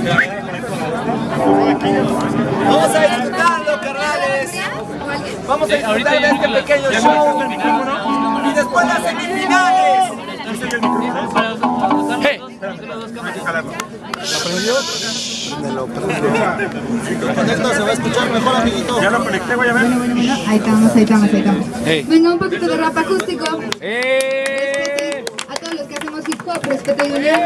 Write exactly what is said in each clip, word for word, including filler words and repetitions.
Vamos a disfrutarlo, carnales. Vamos a disfrutar de este pequeño show. Y después las semifinales. Hey. ¿Lo prendió? Me lo prendió. Con esto se va a escuchar mejor, amiguito. Ya lo conecté, voy a ver. Bueno, bueno, bueno. Ahí estamos, ahí estamos, ahí estamos. Hey. Venga, un poquito de rap acústico. ¡Eh! A todos los que hacemos hip hop, respeto y unión.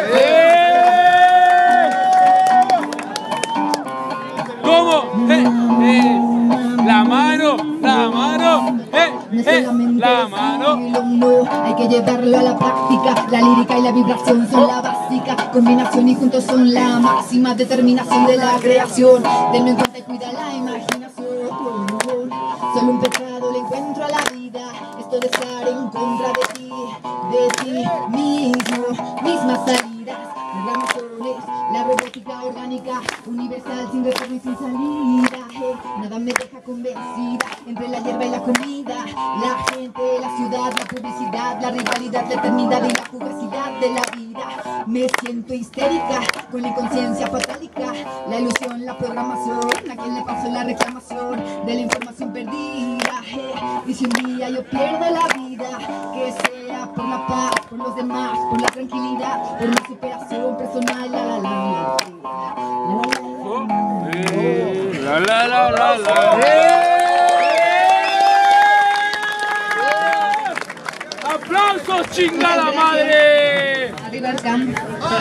¿Cómo? Eh, eh, la mano, la mano, eh, eh, la mano. Hay que llevarlo a la práctica. La lírica y la vibración son la básica combinación y juntos son la máxima determinación de la creación. Tenlo en cuenta y cuida la imaginación. Solo un pecado le encuentro a la vida. Esto de estar en contra de ti, de ti mismo, mismas salidas, programaciones, la robótica orgánica, universal sin retorno y sin salida. Hey, nada me deja convencida, entre la hierba y la comida, la gente, la ciudad, la publicidad, la rivalidad, la eternidad y la fugacidad de la vida. Me siento histérica, con la inconsciencia fatálica, la ilusión, la programación, a quien le pasó la reclamación de la información perdida. Hey, y si un día yo pierdo la vida, que sea por la paz, por los demás, por la tranquilidad, por mi superación personal. La la la la la La la la la la. ¡Aplausos, chingada madre! Arriba el campo.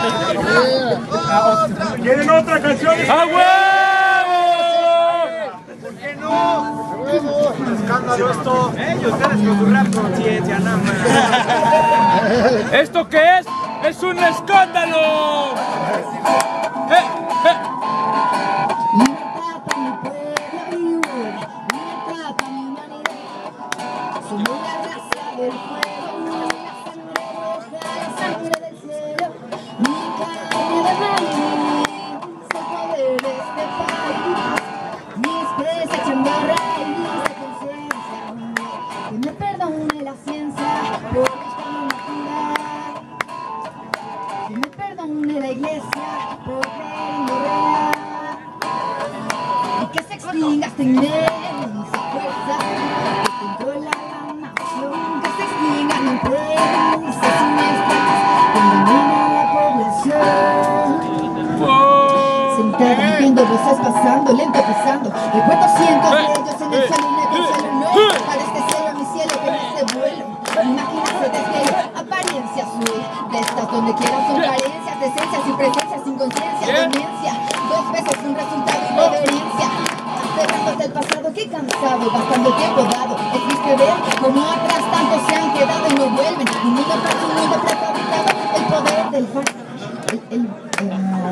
¿Quieren otra canción? ¡A huevo! ¿Por qué no? Escándalo esto. Ellos, ustedes con su rap conciencia, nada más. ¿Esto qué es? ¡Es un escándalo! ¡Eh, eh! Libertad para mi pueblo y libertad para mi humanidad. Somos la raza del fuego, la sangre roja, la sangre del cielo. Mi carne de maíz, el poder de este país. Mis pies echando raíz de conciencia. Que me perdone la ciencia por esta locura. Que me perdone la iglesia por creer en lo real. Y que se extinga esta inmensa fuerza que controla la nación. Que se extingan empresas siniestras que envenenan a la población. Sentada viendo voces pasando, lento pisando. Recuerdo cientos de ellos en el suelo y negro suelo. No para este cielo, mi cielo que no es de vuelo. Imagínate desde apariencia azul. De estas donde quieras son carencias, decencias y presencias sin conciencia, demencia. Dos veces un resultado y reverencia. Aferrados del pasado, qué cansado, gastando tiempo dado. Es triste ver cómo atrás tantos se han quedado y no vuelven. Un mundo falso, un mundo prefabricado. El poder del fan. El, el, el,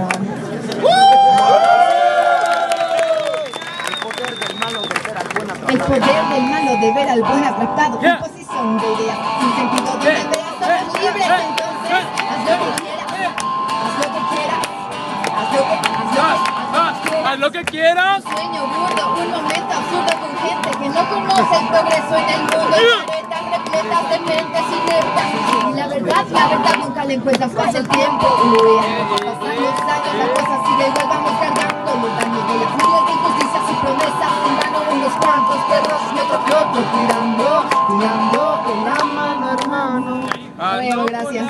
El poder del malo de ver al buen atrapado. Yeah. Imposición de ideas sin sentido de Yeah. ideas. Somos libres, entonces haz lo que quieras. Haz lo que quieras. Haz lo que, haz lo que, ¡Haz, haz, haz lo que quieras! Un sueño burdo, un momento absurdo con gente que no conoce el progreso en el mundo. Y caretas repletas de mentes ineptas. Y la verdad, la verdad nunca la encuentras, pasa el tiempo. Uy, pasan los años, la cosa sigue igual, vamos cargando los daños de las miles de injusticias y promesas. En vano unos cuantos perros y otro que otro tirando, tirando con la mano, hermano. Bueno, gracias.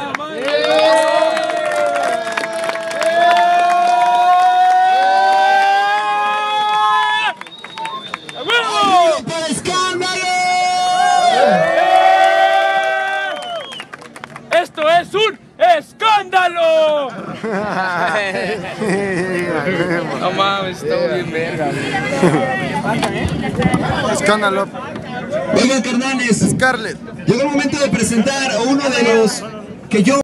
¡Esto es un escándalo! No mames, está bien verga. Escándalo. Oigan, carnales, Scarlett. llegó el momento de presentar a uno de los que yo